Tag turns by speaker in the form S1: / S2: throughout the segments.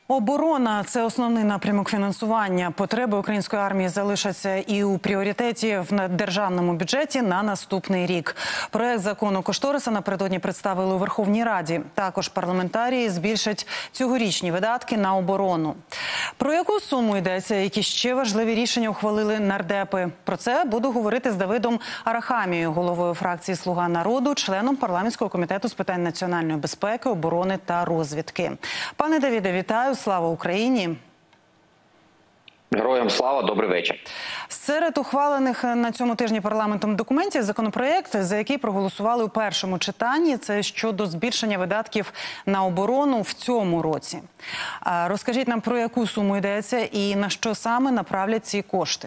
S1: Оборона – це основний напрямок фінансування. Потреби української армії залишаться і у пріоритеті в державному бюджеті на наступний рік. Проект закону кошториса напередодні представили у Верховній Раді. Також парламентарії збільшать цьогорічні видатки на оборону. Про яку суму йдеться, які ще важливі рішення ухвалили нардепи? Про це буду говорити з Давидом Арахамією, головою фракції «Слуга народу», членом парламентського комітету з питань національної безпеки, оборони та розвідки. Пане Давіде, вітаю. Слава Україні!
S2: Героям слава, добрий вечір.
S1: Серед ухвалених на цьому тижні парламентом документів законопроєкт, за який проголосували у першому читанні, це щодо збільшення видатків на оборону в цьому році. Розкажіть нам, про яку суму йдеться і на що саме направлять ці кошти?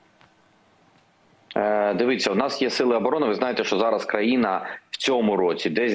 S2: Дивіться, у нас є сили оборони. Ви знаєте, що зараз країна в цьому році десь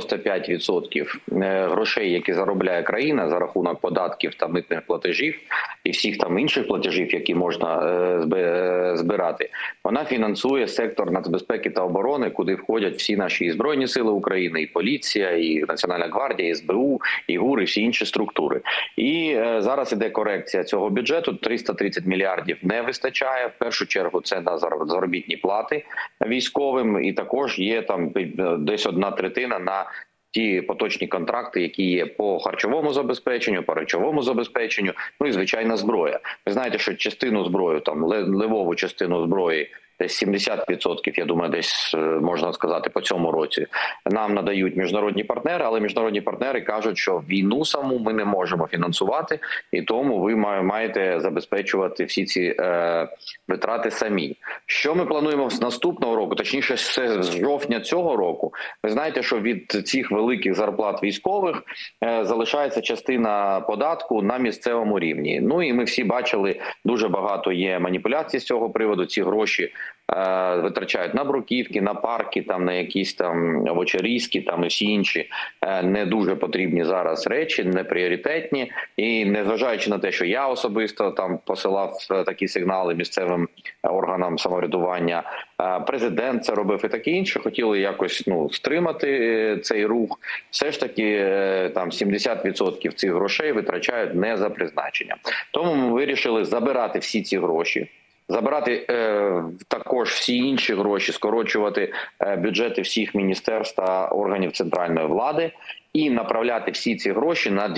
S2: 95% грошей, які заробляє країна за рахунок податків та митних платежів і всіх там інших платежів, які можна збирати, вона фінансує сектор нацбезпеки та оборони, куди входять всі наші Збройні сили України, і поліція, і Національна гвардія, і СБУ, і ГУР, і всі інші структури. І зараз іде корекція цього бюджету. 330 мільярдів не вистачає. В першу чергу це на заробітні плати військовим, і також є там десь 1/3 на ті поточні контракти, які є по харчовому забезпеченню, по речовому забезпеченню, ну і звичайно зброя. Ви знаєте, що частину зброї, там левову частину зброї, десь 70%, я думаю, десь можна сказати, по цьому році нам надають міжнародні партнери, але міжнародні партнери кажуть, що війну саму ми не можемо фінансувати, і тому ви маєте забезпечувати всі ці витрати самі. Що ми плануємо з наступного року, точніше з жовтня цього року? Ви знаєте, що від цих великих зарплат військових залишається частина податку на місцевому рівні. Ну і ми всі бачили, дуже багато є маніпуляцій з цього приводу. Ці гроші витрачають на бруківки, на парки, там на якісь там овочерізки, там і всі інші не дуже потрібні зараз речі, не пріоритетні. І незважаючи на те, що я особисто там посилав такі сигнали місцевим органам самоврядування, президент це робив і таке інше, хотіли якось стримати цей рух. Все ж таки там 70% цих грошей витрачають не за призначенням. Тому ми вирішили забирати всі ці гроші. Забирати також всі інші гроші, скорочувати бюджети всіх міністерств та органів центральної влади і направляти всі ці гроші на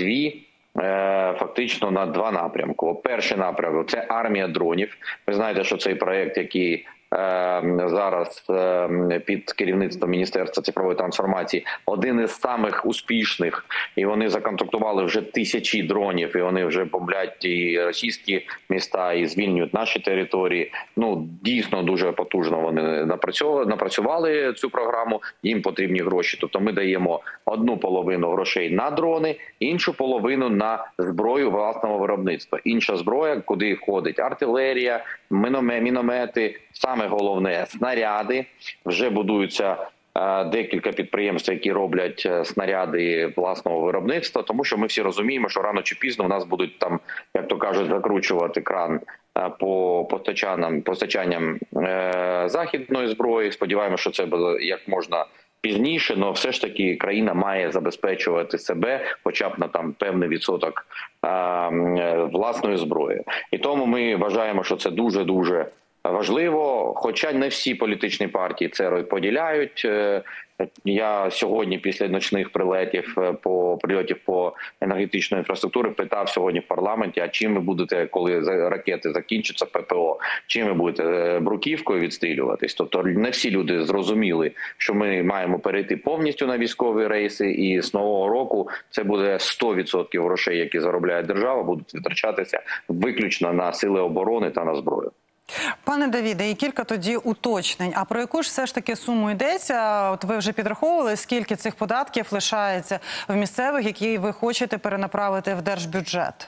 S2: фактично на два напрямки. Перший напрямок – це армія дронів. Ви знаєте, що цей проєкт, який зараз під керівництвом Міністерства цифрової трансформації, один із самих успішних, і вони законтрактували вже тисячі дронів, і вони вже бомблять і російські міста, і звільнюють наші території. Ну, дійсно, дуже потужно вони напрацювали цю програму, їм потрібні гроші. Тобто ми даємо одну половину грошей на дрони, іншу половину на зброю власного виробництва. Інша зброя, куди входить артилерія, міномети, саме головне – снаряди. Вже будуються декілька підприємств, які роблять снаряди власного виробництва, тому що ми всі розуміємо, що рано чи пізно у нас будуть там, як то кажуть, закручувати кран по постачанням західної зброї. Сподіваємося, що це буде як можна пізніше, але все ж таки країна має забезпечувати себе хоча б на там певний відсоток власної зброї. І тому ми вважаємо, що це дуже-дуже важливо, хоча не всі політичні партії це поділяють. Я сьогодні після ночних прильотів по енергетичної інфраструктури питав сьогодні в парламенті, а чим ви будете, коли ракети закінчаться, ППО, чим ви будете бруківкою відстрілюватись? Тобто не всі люди зрозуміли, що ми маємо перейти повністю на військові рейси, і з нового року це буде 100% грошей, які заробляє держава, будуть витрачатися виключно на сили оборони та на зброю.
S1: Пане Давіде, і кілька тоді уточнень. А про яку ж все ж таки суму йдеться? От ви вже підраховували, скільки цих податків лишається в місцевих, які ви хочете перенаправити в держбюджет?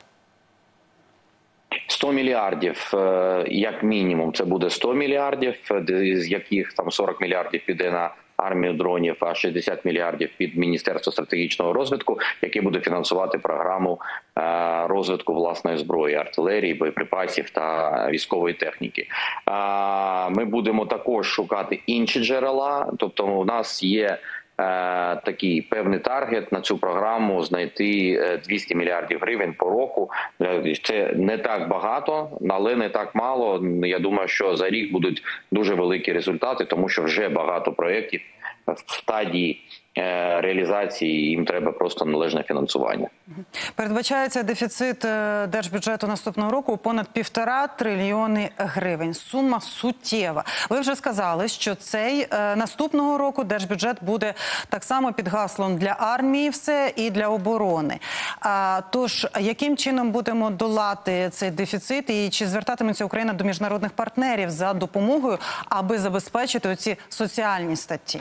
S2: 100 мільярдів, як мінімум, це буде 100 мільярдів, з яких там 40 мільярдів піде на армію дронів, а 60 мільярдів під Міністерство стратегічного розвитку, яке буде фінансувати програму розвитку власної зброї, артилерії, боєприпасів та військової техніки. Ми будемо також шукати інші джерела, тобто у нас є такий певний таргет на цю програму знайти 200 мільярдів гривень по року. Це не так багато, але не так мало. Я думаю, що за рік будуть дуже великі результати, тому що вже багато проєктів в стадії реалізації, їм треба просто належне фінансування.
S1: Передбачається дефіцит держбюджету наступного року у понад 1,5 трильйони гривень. Сума суттєва. Ви вже сказали, що цей наступного року держбюджет буде так само під гаслом для армії все і для оборони. Тож, яким чином будемо долати цей дефіцит і чи звертатиметься Україна до міжнародних партнерів за допомогою, аби забезпечити оці соціальні статті?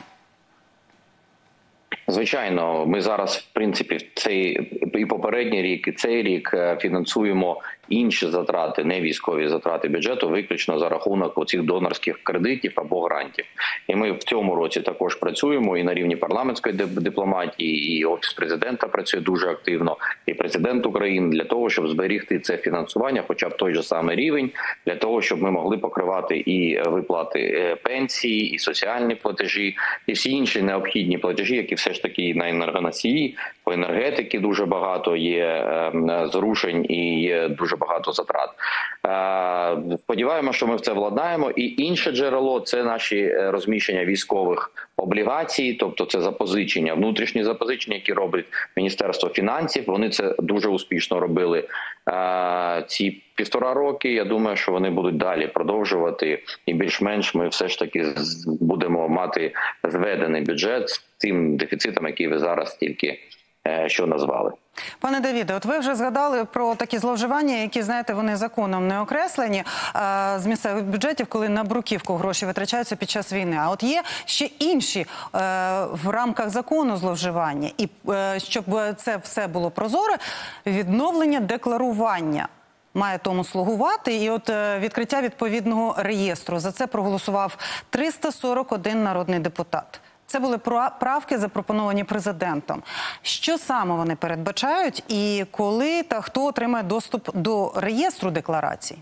S2: Звичайно, ми зараз, в принципі, цей і попередній рік, і цей рік фінансуємо інші затрати, не військові затрати бюджету, виключно за рахунок оцих донорських кредитів або грантів. І ми в цьому році також працюємо і на рівні парламентської дипломатії, і Офіс президента працює дуже активно, і президент України для того, щоб зберігти це фінансування, хоча б той же самий рівень, для того, щоб ми могли покривати і виплати пенсії, і соціальні платежі, і всі інші необхідні платежі, які все ж таки на енергоносії, по енергетики дуже багато є зрушень і є дуже багато затрат. Сподіваємося, що ми в це владнаємо. І інше джерело – це наші розміщення військових облігацій, тобто це запозичення, внутрішні запозичення, які робить Міністерство фінансів. Вони це дуже успішно робили ці 1,5 роки. Я думаю, що вони будуть далі продовжувати. І більш-менш ми все ж таки будемо мати зведений бюджет з тим дефіцитом, який ви зараз тільки що назвали.
S1: Пане Давіде, от ви вже згадали про такі зловживання, які, знаєте, вони законом не окреслені з місцевих бюджетів, коли на бруківку гроші витрачаються під час війни. А от є ще інші в рамках закону зловживання. І щоб це все було прозоре, відновлення декларування має тому слугувати. І от відкриття відповідного реєстру. За це проголосував 341 народний депутат. Це були правки, запропоновані президентом. Що саме вони передбачають і коли та хто отримає доступ до реєстру декларацій?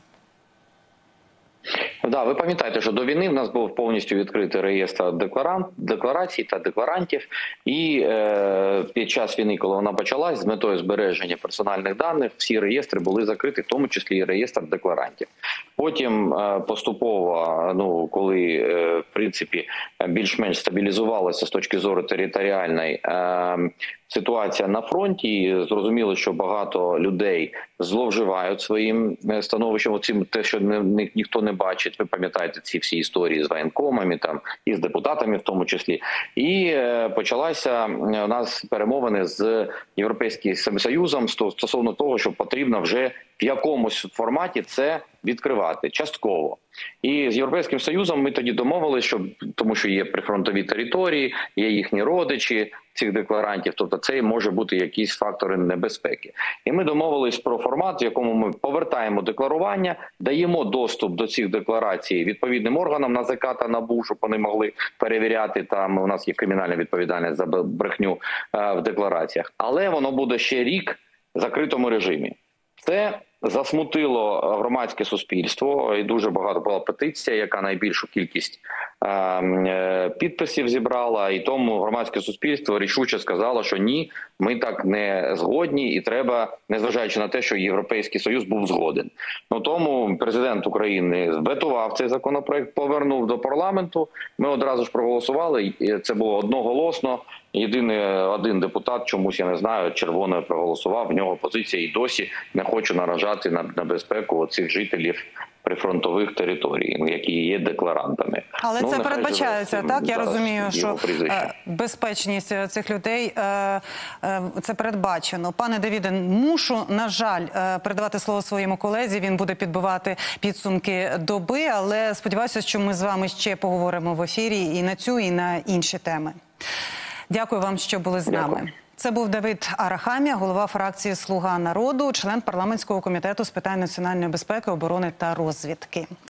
S2: Да, ви пам'ятаєте, що до війни в нас був повністю відкритий реєстр декларацій та декларантів. І під час війни, коли вона почалась, з метою збереження персональних даних, всі реєстри були закриті, в тому числі і реєстр декларантів. Потім поступово, коли, в принципі, більш-менш стабілізувалася з точки зору територіальної ситуація на фронті, зрозуміло, що багато людей зловживають своїм становищем, оцим те, що ніхто не бачить. Ви пам'ятаєте ці всі історії з воєнкомами, там і з депутатами в тому числі. І почалася у нас перемовини з Європейським Союзом стосовно того, що потрібно вже в якомусь форматі це відкривати частково. І з Європейським Союзом ми тоді домовилися, що тому що є прифронтові території, є їхні родичі цих декларантів, тобто це може бути якісь фактори небезпеки. І ми домовились про формат, в якому ми повертаємо декларування, даємо доступ до цих декларацій відповідним органам НАЗК та НАБУ, щоб вони могли перевіряти, там у нас є кримінальна відповідальність за брехню в деклараціях. Але воно буде ще рік в закритому режимі. Це засмутило громадське суспільство, і дуже багато була петиція, яка найбільшу кількість підписів зібрала, і тому громадське суспільство рішуче сказало, що ні, ми так не згодні, і треба, незважаючи на те, що Європейський Союз був згоден. Тому президент України ветував цей законопроект, повернув до парламенту, ми одразу ж проголосували, і це було одноголосно. Єдиний один депутат, чомусь, я не знаю, червоною проголосував, в нього позиція і досі не хочу наражати на безпеку цих жителів прифронтових територій, які є декларантами.
S1: Але це передбачається, так? Я розумію, що безпечність цих людей, це передбачено. Пане Давіде, мушу, на жаль, передавати слово своєму колезі, він буде підбивати підсумки доби, але сподіваюся, що ми з вами ще поговоримо в ефірі і на цю, і на інші теми. Дякую вам, що були з нами. Це був Давид Арахамія, голова фракції «Слуга народу», член парламентського комітету з питань національної безпеки, оборони та розвідки.